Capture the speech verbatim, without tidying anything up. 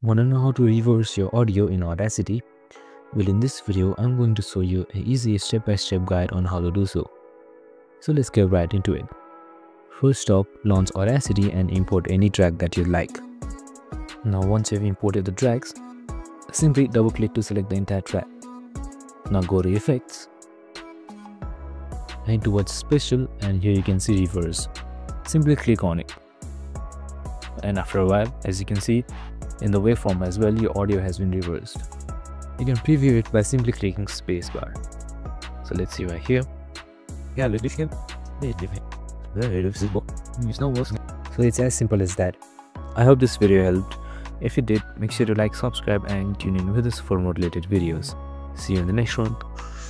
Wanna know how to reverse your audio in Audacity? Well, in this video, I'm going to show you an easy step-by-step guide on how to do so. So let's get right into it. First up, launch Audacity and import any track that you like. Now once you've imported the tracks, simply double-click to select the entire track. Now go to Effects and towards Special, and here you can see Reverse. Simply click on it. And after a while, as you can see, in the waveform as well, your audio has been reversed. You can preview it by simply clicking spacebar. So let's see right here. Yeah, so it's as simple as that. I hope this video helped. If it did, make sure to like, subscribe and tune in with us for more related videos. See you in the next one.